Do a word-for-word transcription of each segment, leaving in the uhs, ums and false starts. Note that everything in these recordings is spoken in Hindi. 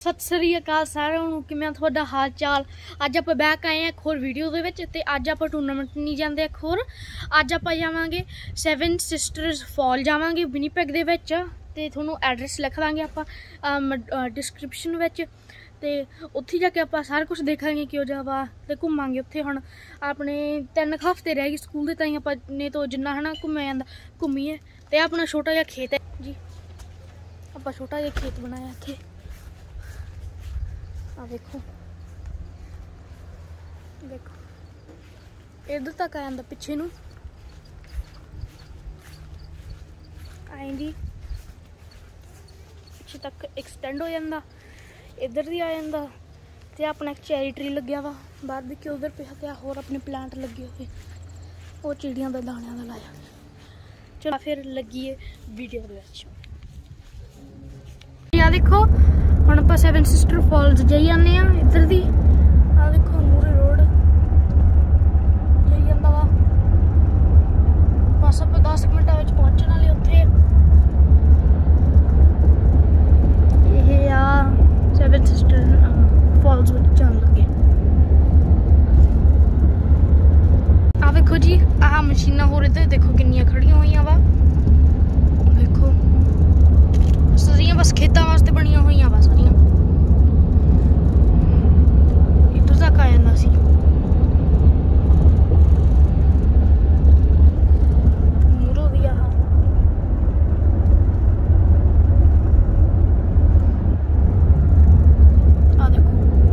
सत श्री अकाल सारिਆਂ ਨੂੰ ਕਿਵੇਂ ਤੁਹਾਡਾ ਹਾਲ ਚਾਲ। ਅੱਜ ਆਪਾਂ ਬੈਕ ਆਏ ਆ ਇੱਕ ਹੋਰ ਵੀਡੀਓ ਦੇ ਵਿੱਚ ਤੇ ਅੱਜ ਆਪਾਂ ਟੂਰਨਾਮੈਂਟ ਨਹੀਂ ਜਾਂਦੇ ਇੱਕ ਹੋਰ ਅੱਜ ਆਪਾਂ ਜਾਵਾਂਗੇ ਸੈਵਨ ਸਿਸਟਰਸ ਫਾਲ ਜਾਵਾਂਗੇ ਵਿਨੀਪੈਗ ਦੇ ਵਿੱਚ ਤੇ ਤੁਹਾਨੂੰ ਐਡਰੈਸ ਲਿਖ ਦਾਂਗੇ ਆਪਾਂ ਡਿਸਕ੍ਰਿਪਸ਼ਨ ਵਿੱਚ ਤੇ ਉੱਥੇ ਜਾ ਕੇ ਆਪਾਂ ਸਾਰਾ ਕੁਝ ਦੇਖਾਂਗੇ ਕਿਉਂ ਜਾਵਾ ਤੇ ਘੁੰਮਾਂਗੇ ਉੱਥੇ। ਹੁਣ ਆਪਣੇ ਤਿੰਨ ਹਫ਼ਤੇ ਰਹਿ ਗਏ ਸਕੂਲ ਦੇ ਤਾਈਂ ਆਪਾਂ ਨੇ ਤੋਂ ਜਿੰਨਾ ਹਨਾ ਘੁੰਮਿਆ ਜਾਂਦਾ ਘੁੰਮੀਏ। ਤੇ ਆਪਣਾ ਛੋਟਾ ਜਿਹਾ ਖੇਤ ਹੈ ਜੀ, ਆਪਾਂ ਛੋਟਾ ਜਿਹਾ ਖੇਤ ਬਣਾਇਆ ਇੱਥੇ आ देखो देखो इधर तक आ जाता पिछे नू आएंगी पिछे तक एक्सटेंड हो जाता इधर भी आ जाता ते अपना एक चैरी ट्री लग्या वा बाहर देखिए उधर पे क्या होर अपने प्लांट लगे हुए वो चिड़ियां दा दाणियां दा लाया। चलो फिर लगिए वीडियो दे विच आ देखो ਹੁਣ ਆਪਾਂ ਸੈਵਨ ਸਿਸਟਰ ਫਾਲਸ ਜਾਈ ਜਾਂਦੇ ਆ ਇੱਧਰ ਦੀ ਆ ਦੇਖੋ ਮੂਰੇ ਰੋਡ ਜਾਈ ਜਾਂਦਾ ਵਾ ਬਸ ਆਪਾਂ ਦਸ ਮਿੰਟਾਂ ਵਿੱਚ ਪਹੁੰਚਣ ਵਾਲੇ ਉੱਥੇ। ਇਹ ਆ ਸੈਵਨ ਸਿਸਟਰ ਫਾਲਸ ਵਿੱਚ ਜਾਣ ਲੱਗੇ। ਆ ਵੇਖੋ ਜੀ ਆਹ ਮਸ਼ੀਨਾਂ ਹੋਰ ਇੱਧਰ ਦੇਖੋ ਕਿੰਨੀਆਂ ਖੜੀਆਂ ਹੋਈਆਂ ਵਾ ਦੇਖੋ ਸਾਰੀਆਂ बस खेतों वास्ते बनिया हुई वा सारिया इधर तक आ जाता सी मूरो भी आ देखो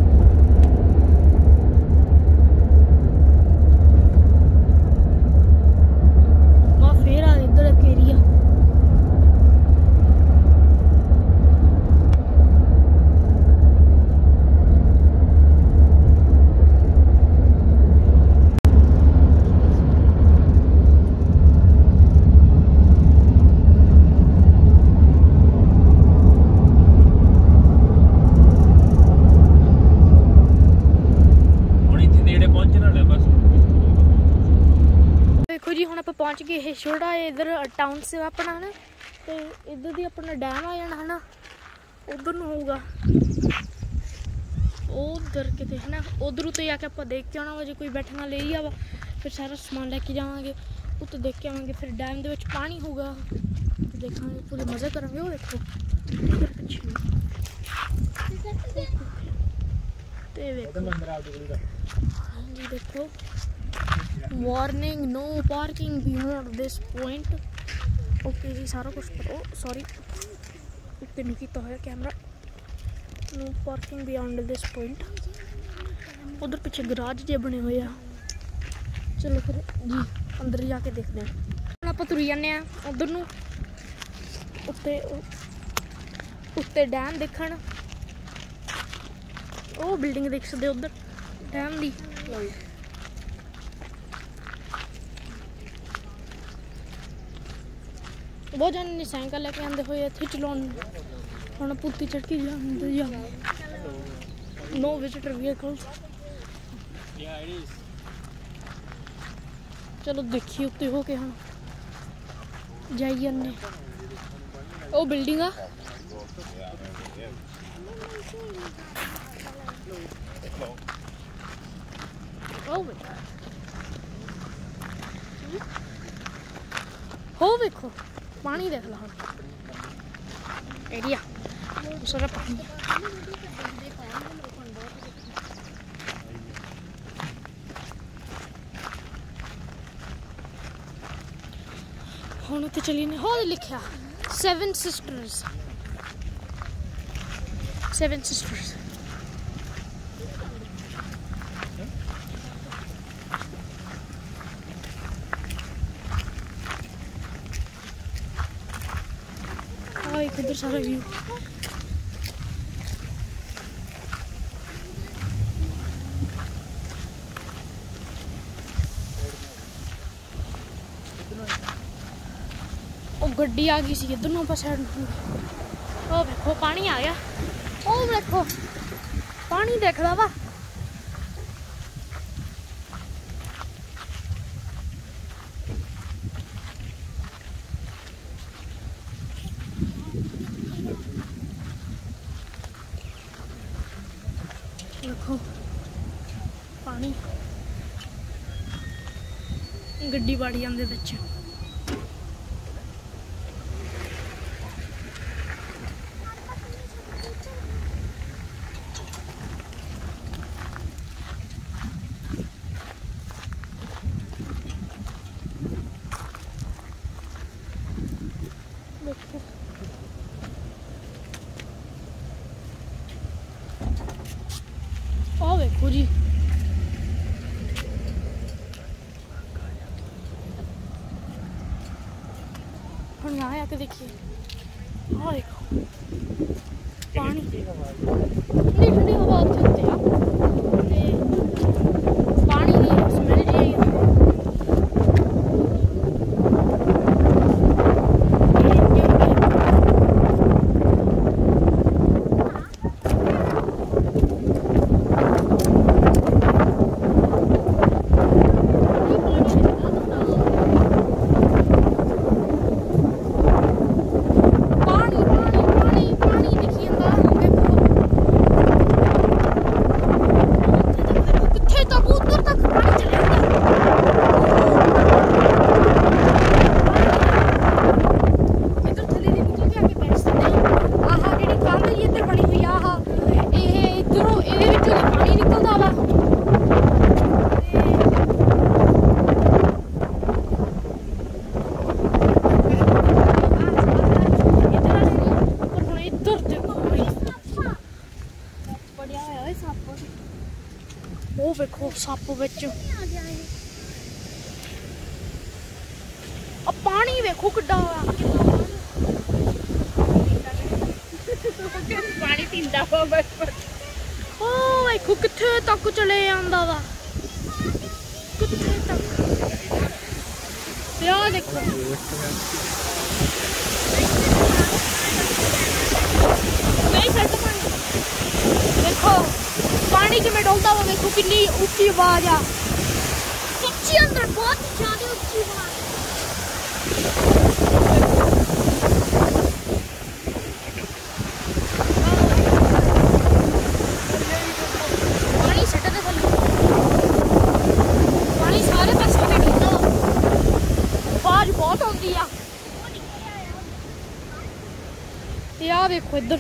फिर आ इधर एक एरिया जी। हम आप पहुँच गए ये छोटा इधर टाउन से अपना है ना तो इधर भी अपना डैम आ जाना है ना उधर न होगा उधर कितने है ना उधर तो जाके आप देख के आना वा जो कोई बैठने ले ही आवा फिर सारा समान लेके जावांगे उत्ते देख के आवांगे फिर डैम दे विच पानी होगा देखा पूरे मज़े करेंगे। वो देखो इधर पिछे हाँ जी देखो warning no parking beyond this point okay जी सारा कुछ पता सॉरी उत्ते नहीं किया है camera no parking beyond this point. उधर पीछे गराज जे बने हुए आ चलो फिर जी अंदर जाके देखते हैं। आप तुरी जाने उधर नू उत्ते उत्ते डैम देखण ओ बिल्डिंग देख सकते उधर डैम दी बहुत जाने ने साइकिल लेके आते हुए इतने चलाने हम पुत्ती चढ़की जाते जा नो विजिटर व्हीकल्स। चलो देखिए उत्ते हो के हम जाई जाने ओ बिल्डिंग आ ओ बेटा हो देखो पानी देख लो एरिया सारा पानी हम उत्ते चली ने हो लिखा सेवन सिस्टर्स सेवन सिस्टर्स इधर सारा व्यू ओ गड्डी आ गई सी इधर नू साइड ओ देखो पानी आ गया ओ देखो पानी देख ला वा गड्डी वड़ जांदे विच। ओ देखो जी हम यहाँ आके देखिए, हाँ देखो पानी ठंडी ठंडी हवा उत्थे उत्ते आ ते पानी दी स्मैल जी आई वो देखो सप विच पानी देखो किड्डा पानी पींदा वा बस ओ देखो कित्थे तक चले जांदा वा कित्थे तक यार देखो नहीं सट पानी देखो पानी के में डोलता हुआ देखो कितनी ऊंची आवाज आ सच्ची अंदर बहुत ज्यादा ऊंची आवाज पानी सट दे थल्ले पानी सारे पासे में डोलता आवाज बहुत आउंदी आ यार देखो इधर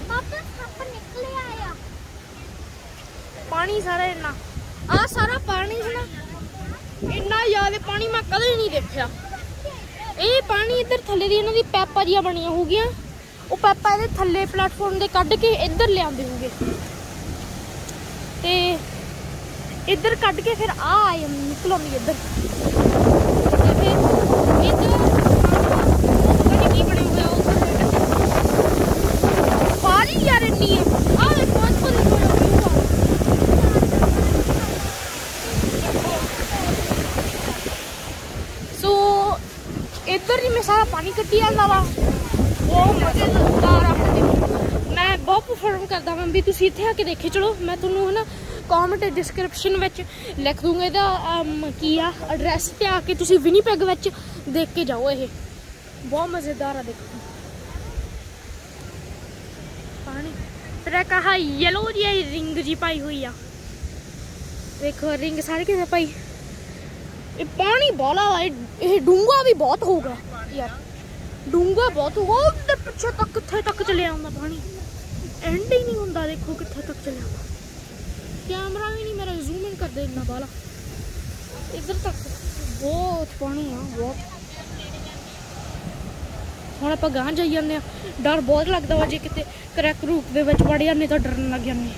पानी सारा इन्ना आ सारा पानी है ना इन्ना ज्यादा पानी मैं कदे नहीं देखा। ये पानी इधर थल्ले दी इन्हां दी पैपां जियां बनियां होगियां वो पैपां इहदे थल्ले प्लेटफॉर्म दे कढ के इधर लिआंदे होगे ते इधर कढ के फिर आ आए निकल आउंदी इधर ते फिर इधर पता की बने हुए पानी यार इन्नी है आ देखो देखो इधर ही मैं सारा पानी कट्टी आंदा वा वो मजेदार आ मैं बहुत परफॉर्म करदा मैं भी तुसी इत्थे आके देखे चलो मैं तुहानू है ना कमेंट डिस्क्रिप्शन विच लिख दूंगा इहदा की आ एड्रैस ते आके तुसी विनीपेग विच देख के जाओ। ये बहुत मजेदार आ देखो पानी फिर कहा येलो जी रिंग जी पाई हुई आ देखो रिंग सारे किसे पाई ये पानी बाला ये डूंगा भी बहुत होगा यार डूंगा बहुत होगा उधर पीछे तक किथे तक चले आंदा पानी एंड ही नहीं होंदा देखो किथे तक चले आंदा कैमरा भी नहीं मेरा जूम इन कर दे इतना बाला इधर तक बहुत पानी है बहुत। हुण आपां गांह जाई जांदे आ डर बहुत लगदा वा जे किते क्रैक रूप दे विच वड़ जांदे तां डरन लग जांदे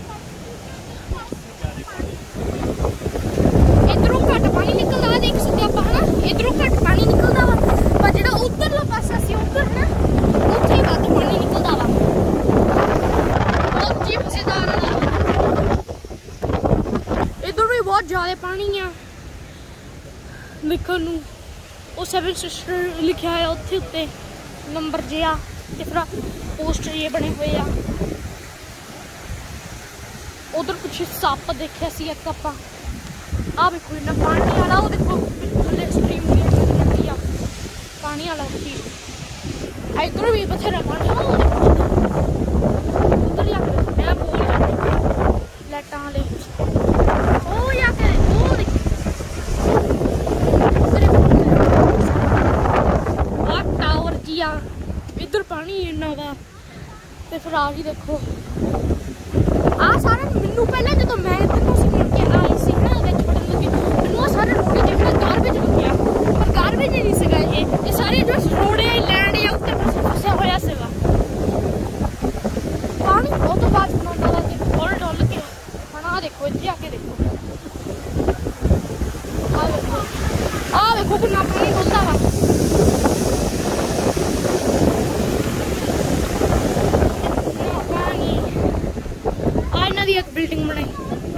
इधरों घट पानी निकलदा देख सकते आप है ना इधरों घट पानी निकलदा वा पर जेड़ा उधरला पासा सी उधर है ना उत्थे ही वध पानी निकलदा वा बहुत जी मजेदार है इधर भी बहुत ज्यादा पानी है देखो नू वो सेवन सिस्टर लिखा है उत्थे उत्ते नंबर जिहा ते फिर पोस्टर ये बने हुए आ उधर कुछ सप देखिया सी एक आपां आ देखो इन्ना पानी वाला वो देखो थल्ले स्ट्रीम आ पानी वाला चीज इधर भी बथेरा पानी उधर जाके मैं बोल लाइटां वाले ओ जाके ओ देख आ, इधर पानी इन्ना वा ते फिर आ गई देखो आ सारे मैनू पहले जो मैं इधर से मुड़ के आई सी ना विच पड़न लगे मैनू सारे रोडे देखना गारबेज लग्या पर गारबेज नहीं सीगा ये ये सारे जो रोडे लैंड या उत्ते पासे फसिया होया सीगा पानी बहुत बात बनांदा वा ते डोल डोल के हना देखो इत्थे आके देखो आ देखो आ देखो कितना पानी डुलदा वा एक बिल्डिंग बनाई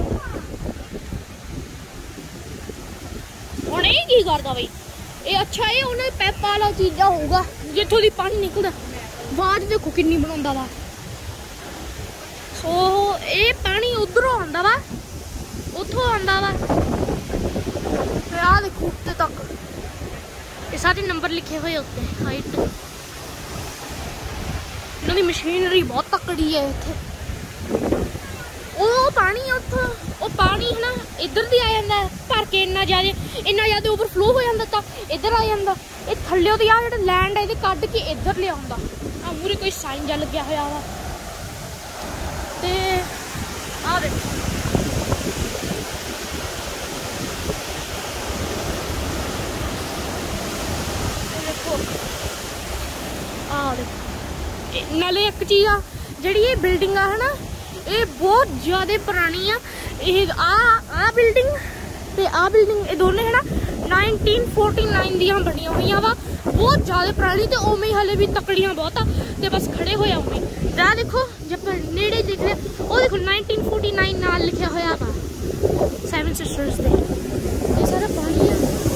हुण ये की करदा बई ये अच्छा ये उन्हें पैप वाला चीजा होगा जिथों दी पानी निकलदा आवाज देखो किन्नी बनांदा वा सो ये पानी उधरों आंदा वा उथों आंदा वा फिर आ देखो उत्ते तक ये सारे नंबर लिखे हुए उत्ते हाइट इन्हां दी मशीनरी बहुत तकड़ी है इत्थे ओ पानी उतो ओ पानी है ना इधर भी आ जाता है भर के इन्ना ज्यादा इन्ना ज्यादा ओवरफ्लो हो जाता तो इधर आ जाता ये थल्ले तो यार लैंड है कढ़ के इधर लिया आ मूरे कोई साइन जा लग्या होया वा ते आ देखो देखो आ देखो नाले एक चीज आ जिहड़ी ये बिल्डिंग है ना ये बहुत ज्यादा पुरानी आ ये आ आ बिल्डिंग ते आ बिल्डिंग ये दोनों है ना नाइनटीन फोर्टी नाइन दियां बनिया हुई वा बहुत ज्यादा पुरानी ते ओमे हले भी तकड़ियां बहुत आ ते बस खड़े होया उमे जा देखो जब नेड़े देख रहे ओ देखो नाइनटीन फोर्टी नाइन नाल लिखा होया वा सेवन सिस्टर्स दे ये सारा पानी है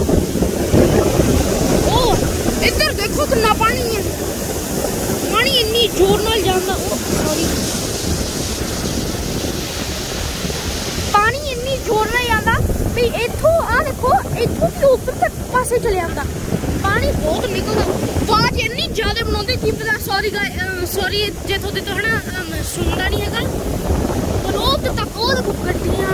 ओ इधर देखो कितना पानी है पानी इन्नी जोर नाल जांदा ओ सॉरी जोर नहीं आता भी इथों आ देखो इथों भी ऊपर तक पासे चले जाता पानी बहुत निकलता आवाज इन्नी ज्यादा बनाते की पता सॉरी सॉरी जिथों तो है ना सुनता नहीं है पर वो तक वो देखो गड्डियां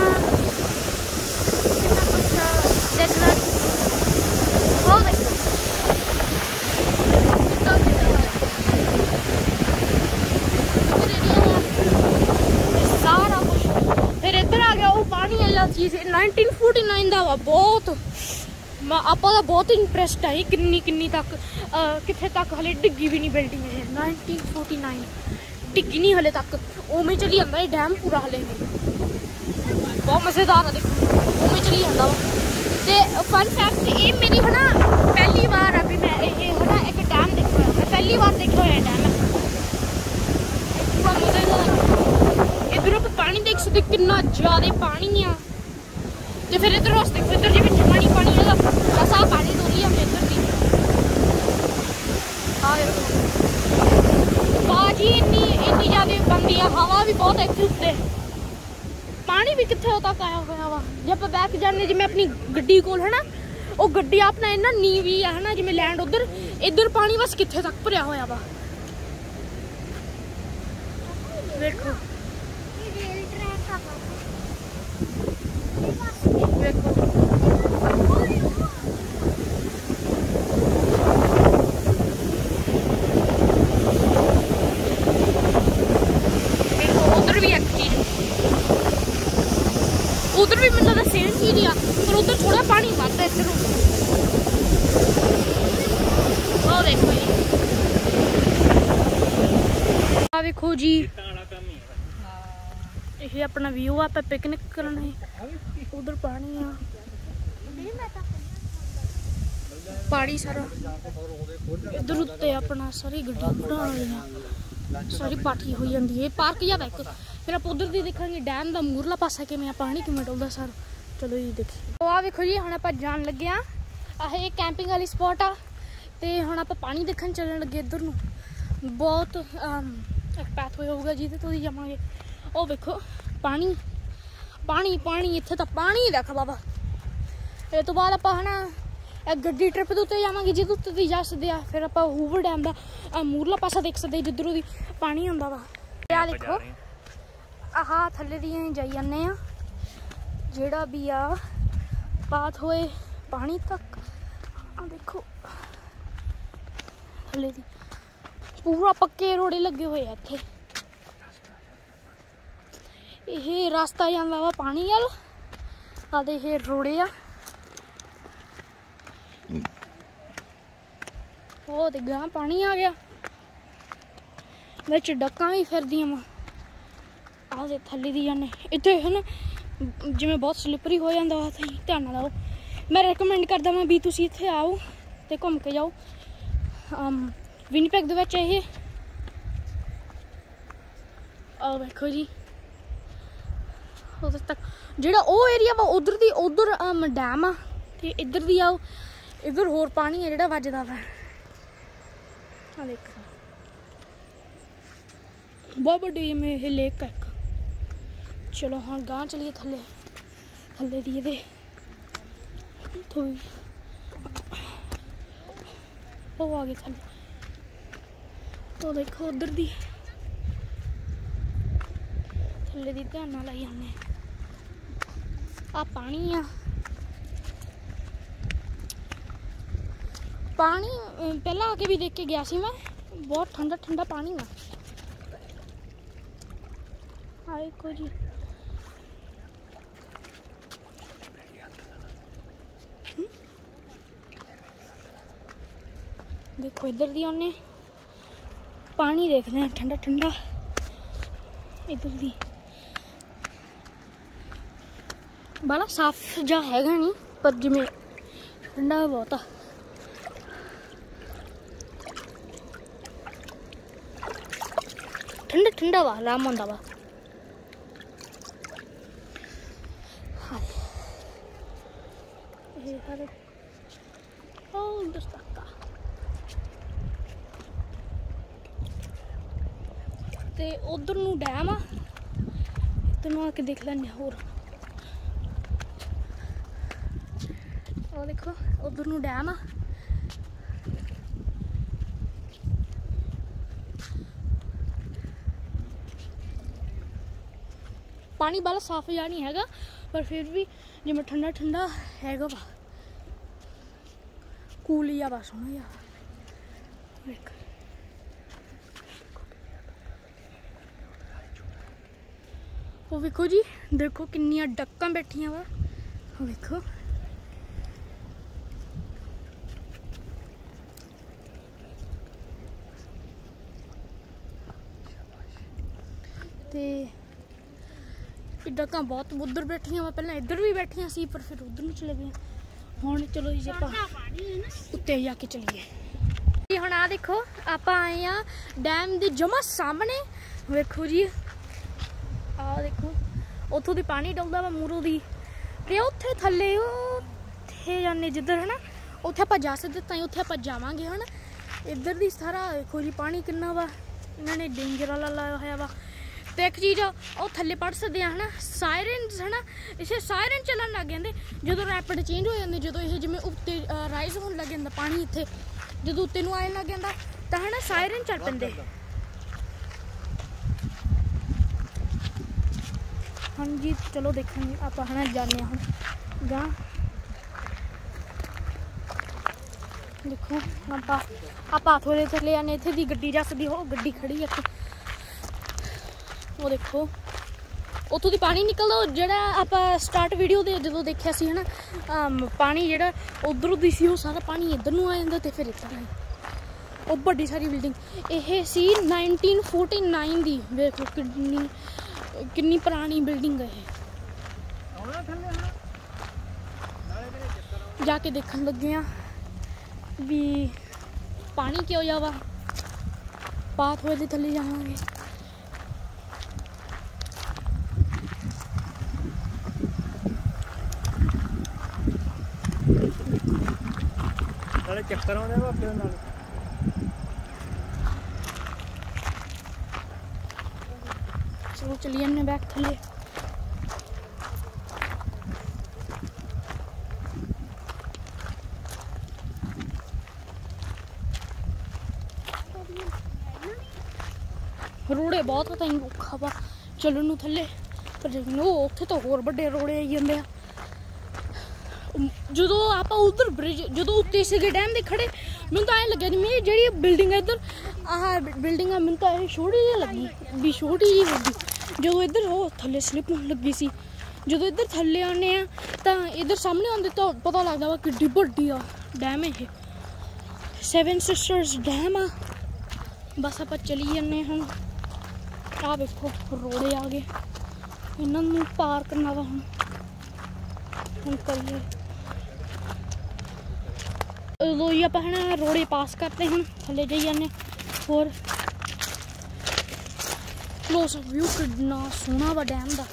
चीज नाइनटीन फोर्टी नाइन दा वा बहुत आपा दा बहुत इंटरेस्ट है किन्नी किन्नी तक किथे तक हले डिग्गी भी नहीं बिल्डिंग है नाइनटीन फोर्टी नाइन डिग्गी नहीं हले तक ओमे चली जांदा है डैम पूरा हले बहुत मजेदार है देखो ओमे चली जांदा वा ते फन फैक्ट ये मेरी है ना पहली बार अभी मैं ये है ना एक डैम देखा मैं पहली बार देखा है डैम पूरा मजेदार इधर आप पानी देख सकते कितना ज्यादा पानी आ ते फिर इधर उस देखो इधर जिवें पानी पानी है बस आ पानी डोली हम इधर दी आ देखो बाजी इतनी इतनी ज्यादा बंदी है हवा भी बहुत है उत्ते पानी भी कितने तक आया हुआ वा जब बैक जाने जिवें अपनी गड्डी कोल है ना वो गड्डी अपना इन्ना नीवी है ना जिवें लैंड उधर इधर पानी बस कितने तक भरिया होया वा देखो देखो उधर भी एक चीज उधर भी मतलब सेम चीज है पर उधर थोड़ा पानी बढ़ता है इधर वो देखो ये देखो जी ये अपना व्यू आप पिकनिक करना है उधर पानी आ पानी सारा इधर उत्ते अपना सारी गड्डी सारी पाठी हो जाती है पार्क या बैक फिर आप उधर भी देखेंगे डैम का मूरला पासा किमें पानी किमें डुलदा सर चलो जी देखिए तो आ देखो जी हम आप जान लगे हाँ आह एक कैंपिंग वाली स्पॉट आ तो हम आप पानी देखने चलने लगे इधर नूं बहुत एक पैथवे होगा जिदे तो जावांगे ओ देखो पानी पानी पानी इत्थे तो पानी देख बाबा ये तो बाद आप है ना एक गड्डी ट्रिप के उत्ते जावांगे जिहदे उत्ते दी जा सकदे आ फिर आप हूवर डैम का मूरला पासा देख सकते जिधरों दी पानी आंदा वा आ देखो आह थल्ले दी जाई जाने आ जेड़ा भी आ पाथ होए पानी तक आ देखो थल्ले दी पूरा पक्के रोड़े लगे हुए इत्थे। ये रास्ता जांदा वा पानी वाल आते ये रोड़े आ वो ते गां पानी आ गया विच डक्कां भी फिरदियां वा आते थल्ले दी जाने इत्थे है ना जिवें बहुत स्लिपरी हो जांदा वा तुसीं ध्यान लाओ। मैं रिकमेंड करदा वां भी तुसीं इत्थे आओ ते घूम के जाओ विनीपेग दे विच। ये आ देखो जी उधर तक जेड़ा ओ एरिया वा उधर दी उधर डैम आ ते इधर दी आओ इधर होर पानी है जेड़ा वजदा वा आ देख बहुत बड़ी में ये लेक है। चलो हाँ गांव चलिए थल्ले थल्ले दी दे थोड़ी वो आ गए थल्ले तो देखो उधर दी थल्ले दी ध्यान नाल आई जाने आ पानी आ पानी पहला आके भी देख के गया सी मैं बहुत ठंडा ठंडा पानी आ देखो जी देखो इधर दी आने पानी देखते हैं ठंडा ठंडा इधर दी बड़ा साफ जा हैगा नहीं पर जिमें ठंडा बहुत आ ठंडा ठंडा वा आराम आंदा वा। ते उधर नू डैम आ इधर आके देख लैने होर और देखो उधर नू डैम आ पानी बाला साफ जा नहीं हैगा पर फिर भी जिमें ठंडा ठंडा हैगा वा कूल या वा सोहना या देख वो देखो जी देखो किन्नियां डक्कां बैठियां वा देखो ते डक्कां बहुत उधर बैठियां वा पहले इधर भी बैठियां सी पर फिर उधर नूं चले गए हुण चलो जी आपां उत्ते जाके चलीए हुण आ देखो आपां आए आ डैम दे जमा सामने वेखो जी आ देखो उतों दी पानी डलदा वा मूरों दी ते उत्थे थल्ले उत्थे जाने जिधर है ना उत्थे आपां जा सकदे तां उत्थे आपां जावांगे है ना इधर दी सारा देखो जी पानी किन्ना वा इन्होंने डेंजर वाला लाया होया वा ते एक चीज़ वो थल्ले पढ़ सकते हैं है ना सायरन है ना इसे सायरन चलन लग जाते जो रैपिड चेंज हो जाते जो ये जिमें उत्ते राइज होने लग जाता पानी इत्थे जो उत्ते नूं आने लग जाता तो है ना सायरन चल पेंदे। हाँ जी चलो देखेंगे आप है ना जाने हम गां देखो आप आप थोड़े थले आने इत्थे दी गड्डी जा सकदी हो गड्डी खड़ी है वो देखो उतों दी पानी निकलदा जेड़ा आप स्टार्ट वीडियो दे जो देखा सी है ना पानी जेड़ा उधरों दी सी वो सारा पानी इधर नूं आ जांदा ते फिर इधर आई वो बड़ी सारी बिल्डिंग ये सी नाइनटीन फोर्टी नाइन दी देखो कितनी कितनी पुरानी बिल्डिंग है जाके देखन लगे भी पानी क्यों जावा पाथ हुए थले जावांगे चक्कर आने बापे नाल चलो चलिए हमने बैग थले रोड़े बहुत होता है औखा वा चलन नूं थले पर उत्थे तो होर बड़े रोड़े आई जांदे आ जो आप उधर ब्रिज जो उत्ते से डैम दे खड़े मैं तो ऐ लग्या जिवें जिहड़ी बिल्डिंग है इधर आह बिल्डिंग है मैं तो ऐ छोटी जी लगी भी छोटी जी होगी जो इधर वो थल्ले स्लिप लगी सी जो इधर थल्ले आने तो इधर सामने आते तो पता लगता वा कि बड़ी आ डैम है सेवन सिस्टर्स डैम आ बस आप चली जाने हम आ देखो रोड़े आ गए इन्होंने पार करना वा हम हम करिए दो ही आप है ना रोड़े पास करते हैं थले जाई जाने और क्लोज व्यू कितना सोहना वा डैम का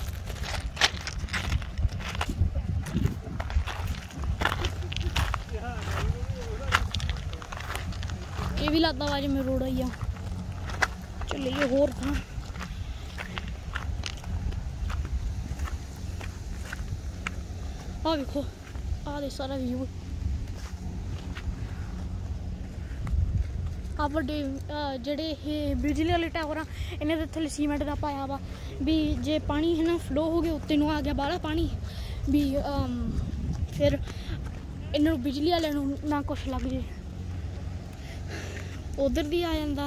ये भी लगता वा जिवें रोड आई आ चलिए होर था आ देखो आ दे सारा व्यू आ बड़े जेडे बिजली वाले टावर इन्हें तो थले सीमेंट का पाया वा भी जे पानी है ना फ्लो हो गया उत्ते आ गया बाहला पानी भी फिर इन्हों बिजली वाले ना कुछ लग जाए उधर भी आ जाता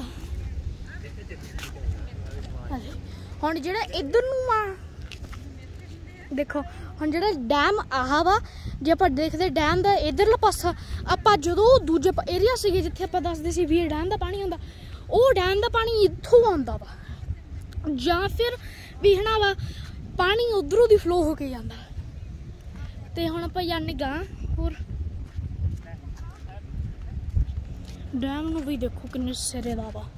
हुण जिहड़ा इधर नूं आ देखो हुण जिहड़ा डैम आह वा जे आप देखते डैम का इधरला पासा आप जो दूजे एरिया से जिथे आप दसदे सी भी डैम का पानी आंदा वो डैम का पानी इत्थों आंदा वा जां फिर भी है ना वा पानी उधरों दी फ्लो होके जांदा ते हुण आपां जाने गां होर डैम नूं भी देखो किन्ने सिरे दा वा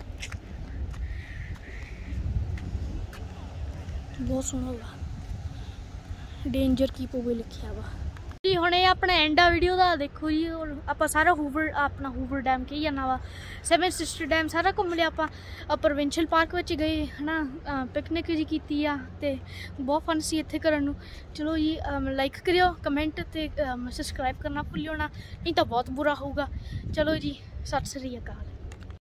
बहुत सोहना वा डेंजर कीप अवे लिखिया वा जी हुणे अपना एंड आ वीडियो का देखो जी और आप सारा हूवर अपना हूवर डैम कही जाना वा सेवन सिस्टर डैम सारा घूम लिया आप प्रोविंशियल पार्क में गए है ना पिकनिक जी की आ ते बहुत फन सी इत्थे करन नूं चलो जी लाइक करियो कमेंट ते सबसक्राइब करना भुल्लिओ ना नहीं तो बहुत बुरा होगा चलो जी सत श्री अकाल।